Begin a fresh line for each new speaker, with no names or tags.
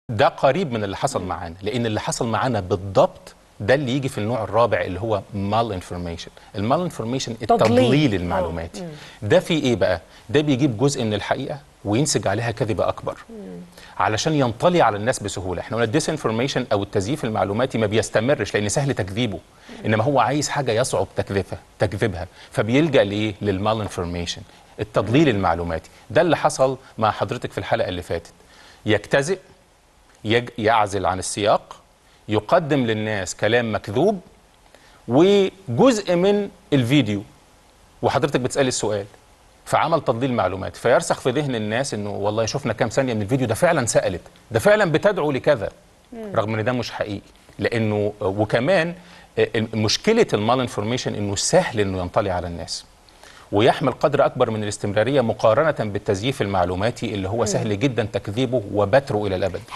ده قريب من اللي حصل معانا، لان اللي حصل معانا بالضبط ده اللي يجي في النوع الرابع اللي هو مال انفورميشن. المال انفورميشن التضليل المعلوماتي. ده في ايه بقى؟ ده بيجيب جزء من الحقيقه وينسج عليها كذبه اكبر علشان ينطلي على الناس بسهوله. احنا قلنا الديس انفورميشن او التزييف المعلوماتي ما بيستمرش لان سهل تكذيبه، انما هو عايز حاجه يصعب تكذيبها، فبيلجأ لايه؟ للمال انفورميشن، التضليل المعلوماتي. ده اللي حصل مع حضرتك في الحلقه اللي فاتت. يجتزئ، يعزل عن السياق، يقدم للناس كلام مكذوب وجزء من الفيديو وحضرتك بتسألي السؤال، فعمل تضليل معلومات فيرسخ في ذهن الناس انه والله شفنا كام ثانيه من الفيديو ده فعلا سألت، ده فعلا بتدعو لكذا، رغم ان ده مش حقيقي. لانه وكمان مشكله المال انفورميشن انه سهل انه ينطلي على الناس ويحمل قدر اكبر من الاستمراريه مقارنه بالتزييف المعلوماتي اللي هو سهل جدا تكذيبه وبتره الى الابد.